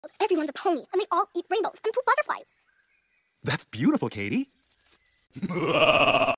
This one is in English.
Everyone's a pony, and they all eat rainbows and poop butterflies. That's beautiful, Katie.